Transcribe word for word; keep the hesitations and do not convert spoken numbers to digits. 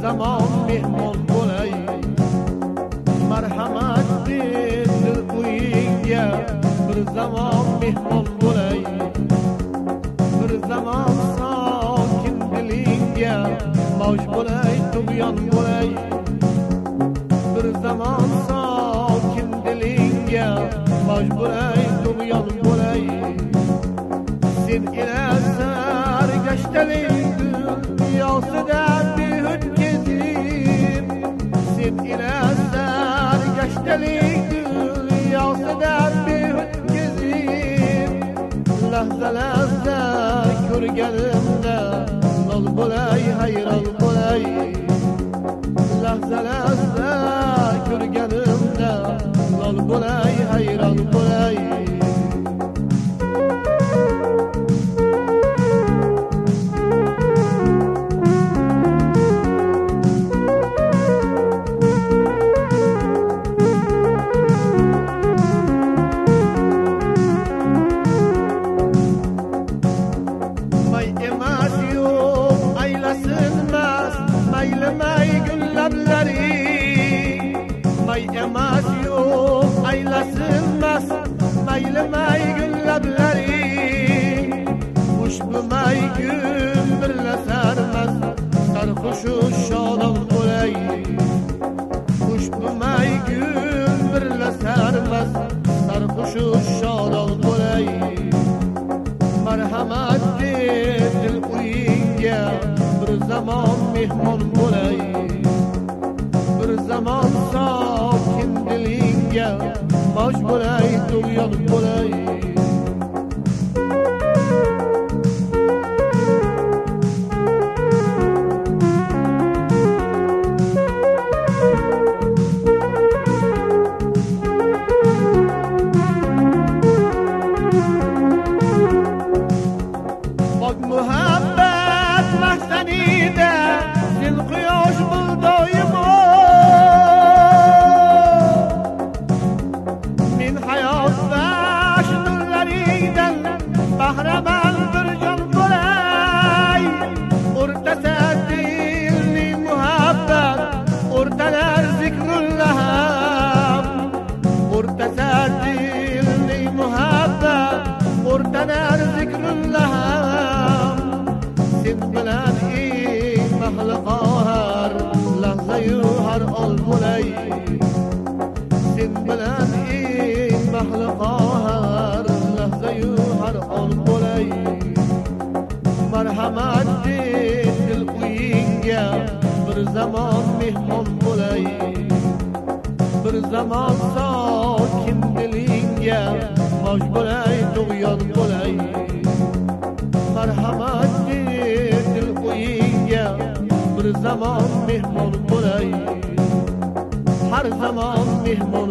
zaman mehmon bo'lay. Marhamat dil uyingga bir zaman mehmon bo'lay. Bir zaman sokin dilingga mavj bo'lay, tug'yon bo'lay. Bir zaman sokin dilingga mavj bo'lay, tug'yon bo'lay. Sen ila sargashtaling dunyosida behud kezib, sen ila sargashtaling dunyosida behud kezib, lahza lahza ko'rganimda lol bo'lay, hayron bo'lay. Lahza lahza ko'rganimda lol bo'lay, hayron bo'lay. Maylamay gullablaring, may emas yo'q aylasinmas, maylamay gullablaring. Ushbu may kun birlasarmas, sarxushu shodon bo'lay. Ushbu may kun birlasarmas, sarxushu shodon bo'lay. Marhamat dil uyingga bir zaman mehmon bo'lay. Bir zaman sokin dilingga mavj bo'lay, tug'yon bo'lay. Bak muhabbat mahzanida dil quyosh bul doimo. Men hayot va shularingdan bahramand bir jon bo'lay. O'rtasa dilni muhabbat, o'rtalar zikrullah. O'rtasa dilni muhabbat, o'rtalar zikrullah. Sen bilan ey mahluqlar lahzayu har ol bo'lay. Sen bilan ey mahluqlar lahzayu har ol bo'lay. Marhamat dil uyingga bir zaman mehmon bo'lay. Bir zaman sokin dilingga mavj bo'lay, tug'yon bo'lay. Marhamat dil uyingga bir zaman mehmon bo'lay. Har zaman mehmon